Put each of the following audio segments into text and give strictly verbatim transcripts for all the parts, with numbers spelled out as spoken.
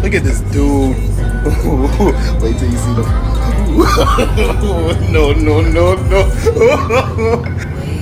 Look at this dude. Wait till you see the. No, no, no, no.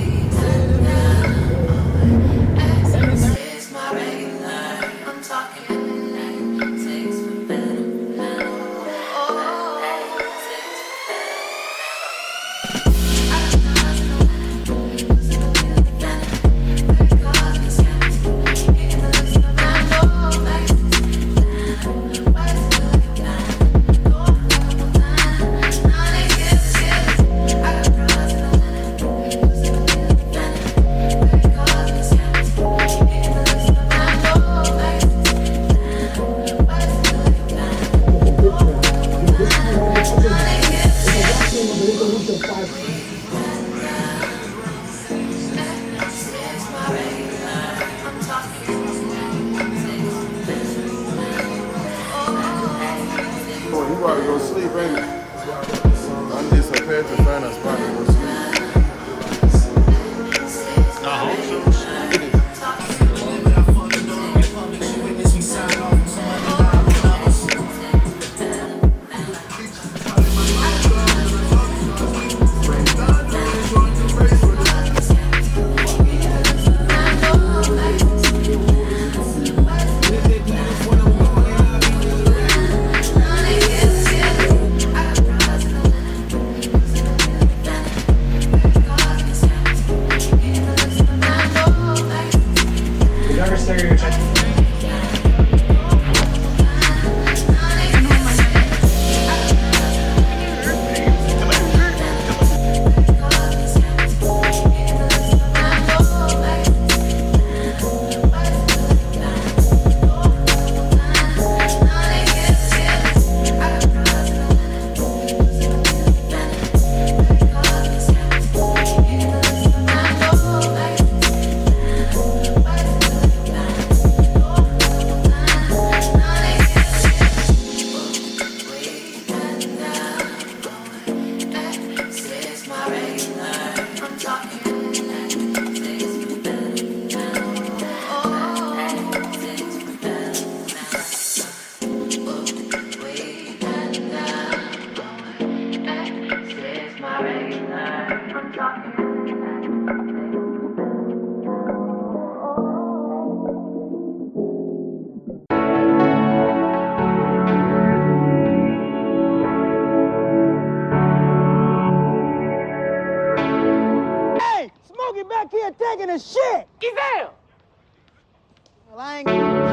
You probably go sleep, ain't it? I'm just prepared to find a spot to go sleep. I hope so. Back here taking a shit. Get down. Well, I ain't